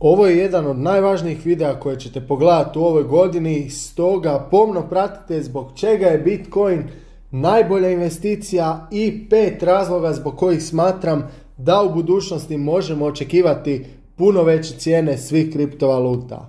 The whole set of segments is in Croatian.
Ovo je jedan od najvažnijih videa koje ćete pogledati u ovoj godini, stoga pomno pratite zbog čega je Bitcoin najbolja investicija i 5 razloga zbog kojih smatram da u budućnosti možemo očekivati puno veće cijene svih kriptovaluta.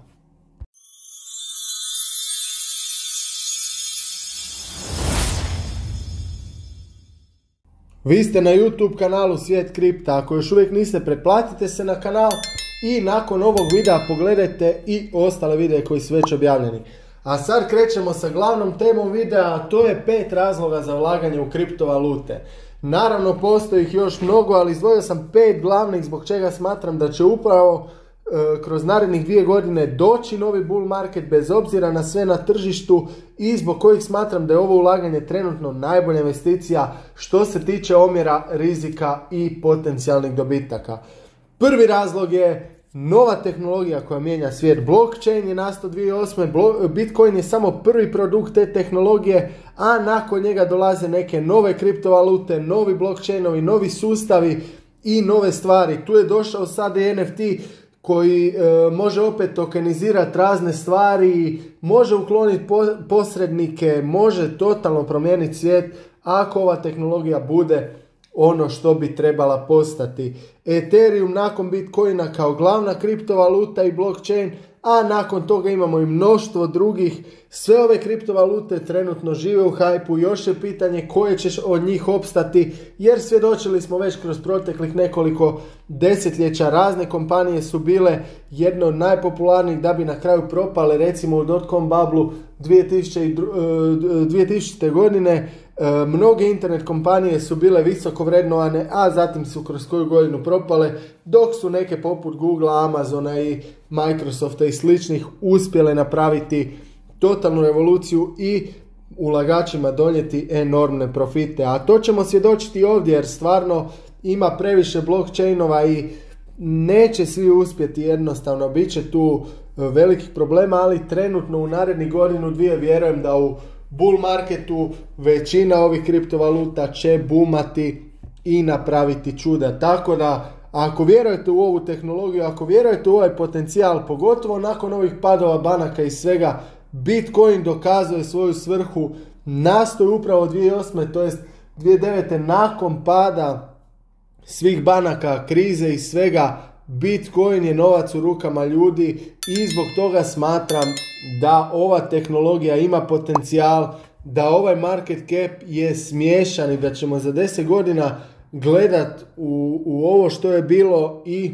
Vi ste na YouTube kanalu Svijet kripta, ako još uvijek niste, pretplatite se na kanal i nakon ovog videa pogledajte i ostale videe koji su već objavljeni. A sad krećemo sa glavnom temom videa, a to je 5 razloga za ulaganje u kriptovalute. Naravno postoji ih još mnogo, ali izdvojio sam 5 glavnih zbog čega smatram da će upravo kroz narednih 2 godine doći novi bull market bez obzira na sve na tržištu i zbog kojih smatram da je ovo ulaganje trenutno najbolja investicija što se tiče omjera rizika i potencijalnih dobitaka. Prvi razlog je nova tehnologija koja mijenja svijet. Blockchain je nastao 2008. Bitcoin je samo prvi produkt te tehnologije, a nakon njega dolaze neke nove kriptovalute, novi blockchainovi, novi sustavi i nove stvari. Tu je došao sad i NFT koji može opet tokenizirati razne stvari, može ukloniti posrednike, može totalno promijeniti svijet ako ova tehnologija bude ono što bi trebala postati. Ethereum nakon Bitcoina kao glavna kriptovaluta i blockchain, a nakon toga imamo i mnoštvo drugih. Sve ove kriptovalute trenutno žive u hajpu, još je pitanje koje će od njih opstati, jer svjedočili smo već kroz proteklih nekoliko desetljeća, razne kompanije su bile jedne od najpopularnijih da bi na kraju propale, recimo u dotcom bublu 2000. godine. Mnoge internet kompanije su bile visoko vrednovane, a zatim su kroz koju godinu propale, dok su neke poput Googlea, Amazona i Microsofta i sličnih uspjele napraviti totalnu revoluciju i ulagačima donijeti enormne profite. A to ćemo svjedočiti ovdje jer stvarno ima previše blockchainova i neće svi uspjeti jednostavno. Biće tu velikih problema, ali trenutno u narednih godinu, 2 vjerujem da u bull marketu većina ovih kriptovaluta će boomati i napraviti čuda. Tako da ako vjerujete u ovu tehnologiju, ako vjerujete u ovaj potencijal, pogotovo nakon ovih padova banaka i svega, Bitcoin dokazuje svoju svrhu. Nastao je upravo 2008. to jest 2009. nakon pada svih banaka, krize i svega. Bitcoin je novac u rukama ljudi i zbog toga smatram da ova tehnologija ima potencijal, da ovaj market cap je smiješan i da ćemo za 10 godina gledat u ovo što je bilo i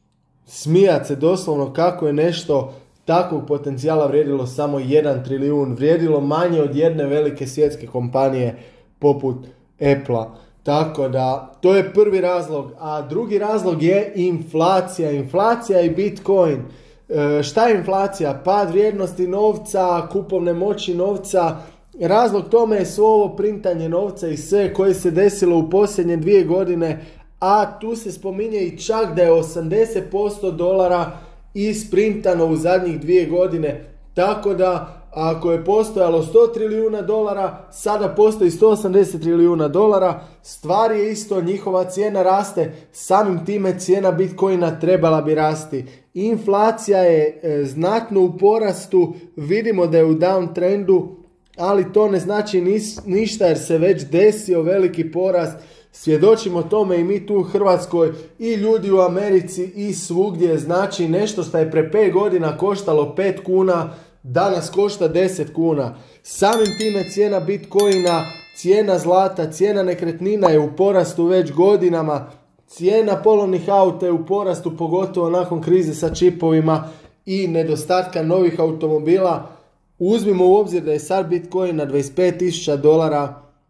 smijat se doslovno kako je nešto takvog potencijala vrijedilo samo 1 trilijun, vrijedilo manje od jedne velike svjetske kompanije poput Apple-a. Tako da, to je prvi razlog. A drugi razlog je inflacija. Inflacija i Bitcoin. Šta je inflacija? Pad vrijednosti novca, kupovne moći novca. Razlog tome je svo ovo printanje novca i sve koje se desilo u posljednje 2 godine. A tu se spominje i čak da je 80% dolara isprintano u zadnjih 2 godine. Tako da, ako je postojalo 100 trilijuna dolara, sada postoji 180 trilijuna dolara, stvar je isto, njihova cijena raste, samim time cijena Bitcoina trebala bi rasti. Inflacija je znatno u porastu, vidimo da je u downtrendu, ali to ne znači ništa jer se već desio veliki porast. Svjedočimo tome i mi tu u Hrvatskoj i ljudi u Americi i svugdje. Znači nešto što je pre 5 godina koštalo 5 kuna, danas košta 10 kuna. Samim time cijena Bitcoina, cijena zlata, cijena nekretnina je u porastu već godinama. Cijena polovnih auta je u porastu, pogotovo nakon krize sa čipovima i nedostatka novih automobila. Uzmimo u obzir da je sad Bitcoin na $25,000.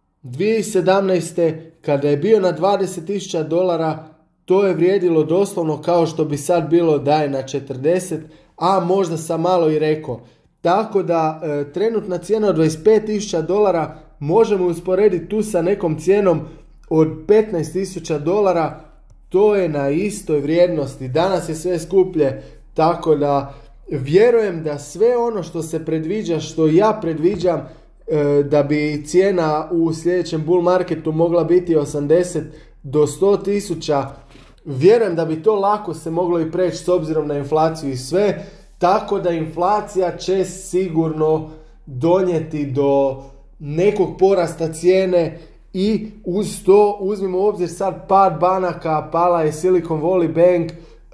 2017. kada je bio na $20,000, to je vrijedilo doslovno kao što bi sad bilo da je na 40, a možda sam malo i rekao. Tako da trenutna cijena od $25,000 možemo usporediti tu sa nekom cijenom od $15,000. To je na istoj vrijednosti. Danas je sve skuplje, tako da vjerujem da sve ono što se predviđa, što ja predviđam, da bi cijena u sljedećem bull marketu mogla biti 80 do 100 tisuća Vjerujem da bi to lako se moglo i preći s obzirom na inflaciju i sve, tako da inflacija će sigurno donijeti do nekog porasta cijene i uz to uzmimo u obzir sad pad banaka, pala je Silicon Valley Bank,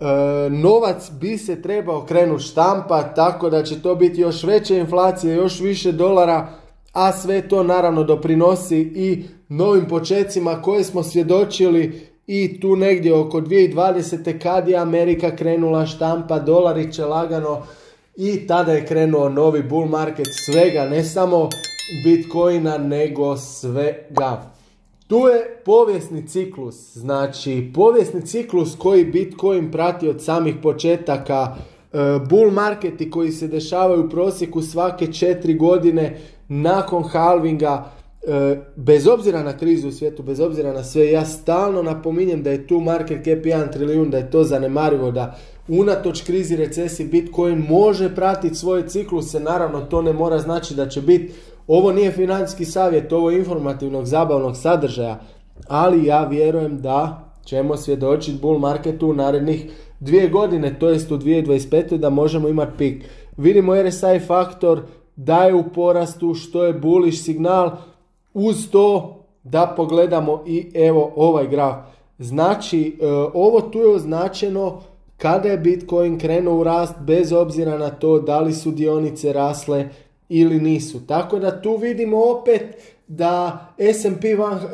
novac bi se trebao krenuti štampa, tako da će to biti još veća inflacija, još više dolara, a sve to naravno doprinosi i novim počecima koje smo svjedočili i tu negdje oko 2020. kad je Amerika krenula štampa dolariće lagano i tada je krenuo novi bull market svega, ne samo Bitcoina nego svega. Tu je povijesni ciklus, znači povijesni ciklus koji Bitcoin prati od samih početaka, bull marketi koji se dešavaju u prosjeku svake 4 godine nakon halvinga, bez obzira na krizu u svijetu, bez obzira na sve, ja stalno napominjem da je tu market cap 1 trilijun, da je to zanemarivo, da unatoč krizi, recesiji Bitcoin može pratiti svoje cikluse, naravno to ne mora znači da će biti. Ovo nije financijski savjet, ovo je informativnog, zabavnog sadržaja, ali ja vjerujem da ćemo svjedočiti bull marketu u narednih 2 godine, to jest u 2025. da možemo imati pik. Vidimo RSI faktor da je u porastu, što je bullish signal, uz to da pogledamo i evo ovaj graf. Znači, ovo tu je označeno kada je Bitcoin krenuo u rast, bez obzira na to da li su dionice rasle ili nisu. Tako da tu vidimo opet da S&P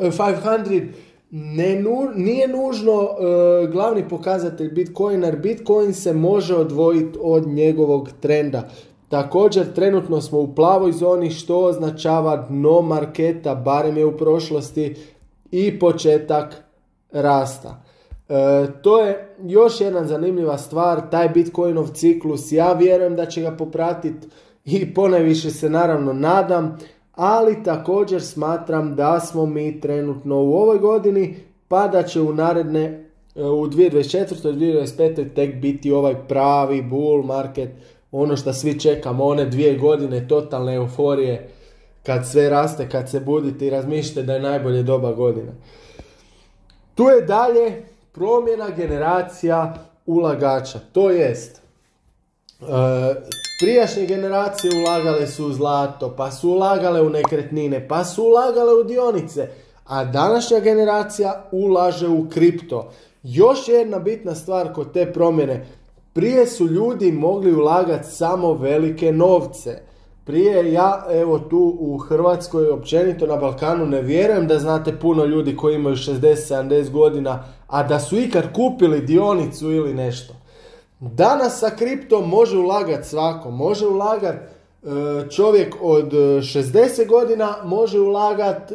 500 nije nužno glavni pokazatelj Bitcoina, jer Bitcoin se može odvojiti od njegovog trenda. Također trenutno smo u plavoj zoni, što označava dno marketa, barem je u prošlosti, i početak rasta. To je još jedna zanimljiva stvar, taj Bitcoinov ciklus, ja vjerujem da će ga popratiti i ponajviše se naravno nadam, ali također smatram da smo mi trenutno u ovoj godini, pa da će u naredne, u 2024. i 2025. tek biti ovaj pravi bull market, ono što svi čekamo, one 2 godine totalne euforije, kad sve raste, kad se budite i razmišljate da je najbolje doba godine. Tu je dalje promjena generacija ulagača, to jest prijašnje generacije ulagale su u zlato, pa su ulagale u nekretnine, pa su ulagale u dionice, a današnja generacija ulaže u kripto. Još jedna bitna stvar kod te promjene, prije su ljudi mogli ulagati samo velike novce. Prije ja, evo tu u Hrvatskoj, općenito na Balkanu, ne vjerujem da znate puno ljudi koji imaju 60-70 godina, a da su ikad kupili dionicu ili nešto. Danas sa kriptom može ulagati svako, može ulagati čovjek od 60 godina, može ulagati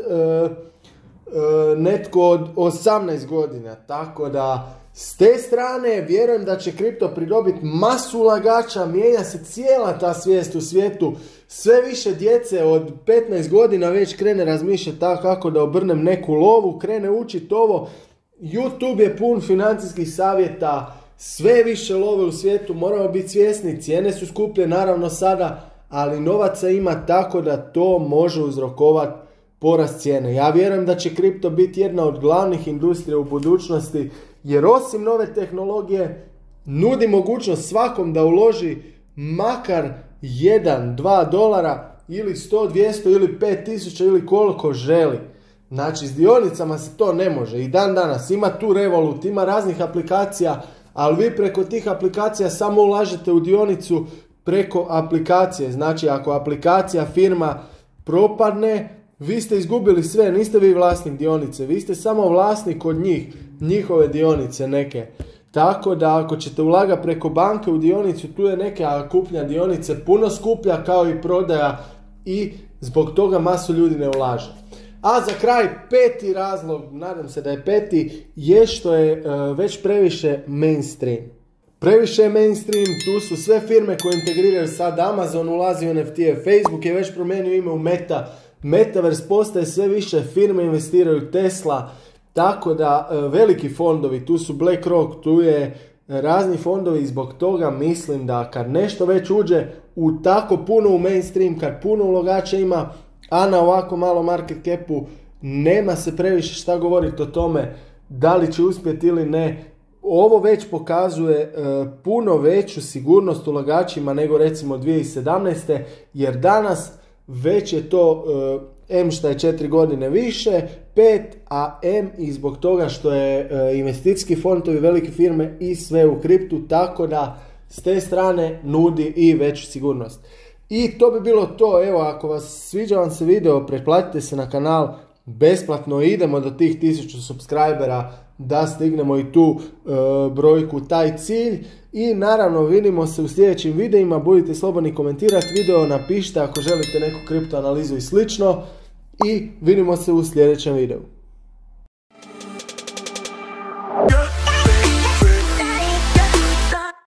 netko od 18 godina, tako da s te strane vjerujem da će kripto pridobiti masu ulagača, mijenja se cijela ta svijest u svijetu, sve više djece od 15 godina već krene razmišljati tako kako da obrnem neku lovu, krene učiti ovo, YouTube je pun financijskih savjeta, sve više love u svijetu, moramo biti svjesni, cijene su skuplje naravno sada, ali novaca ima tako da to može uzrokovati porast cijene. Ja vjerujem da će kripto biti jedna od glavnih industrija u budućnosti, jer osim nove tehnologije nudi mogućnost svakom da uloži makar 1-2 dolara ili 100, 200 ili 5000 ili koliko želi. Znači s dionicama se to ne može i dan danas ima tu Revolut, ima raznih aplikacija, ali vi preko tih aplikacija samo ulažete u dionicu preko aplikacije. Znači ako aplikacija, firma propadne, vi ste izgubili sve, niste vi vlasnik dionice, vi ste samo vlasnik od njih, njihove dionice neke. Tako da ako ćete ulagati preko banke u dionicu, tu je neka kupnja dionice puno skuplja kao i prodaja i zbog toga masu ljudi ne ulaže. A za kraj, peti razlog, nadam se da je peti, je što je već previše mainstream. Previše je mainstream, tu su sve firme koje integriraju sad Amazon, ulazi u NFT-e, Facebook je već promijenio ime u Meta, Metaverse postaje sve više, firme investiraju, Tesla, tako da veliki fondovi, tu su BlackRock, tu je razni fondovi i zbog toga mislim da kad nešto već uđe u tako puno u mainstream, kad puno ulagača ima, a na ovako malo market capu nema se previše šta govoriti o tome da li će uspjeti ili ne, ovo već pokazuje puno veću sigurnost ulagačima nego recimo 2017. jer danas već je to M što je 4 godine više, 5, a M i zbog toga što je investicijski fondovi, velike firme i sve u kriptu, tako da s te strane nudi i veću sigurnost. I to bi bilo to. Evo, ako vas sviđa vam se video, pretplatite se na kanal besplatno, idemo do tih 1000 subscribera da stignemo i tu brojku, taj cilj. I naravno vidimo se u sljedećim videima, budite slobodni komentirati video, napišite ako želite neku kripto analizu i slično i vidimo se u sljedećem videu.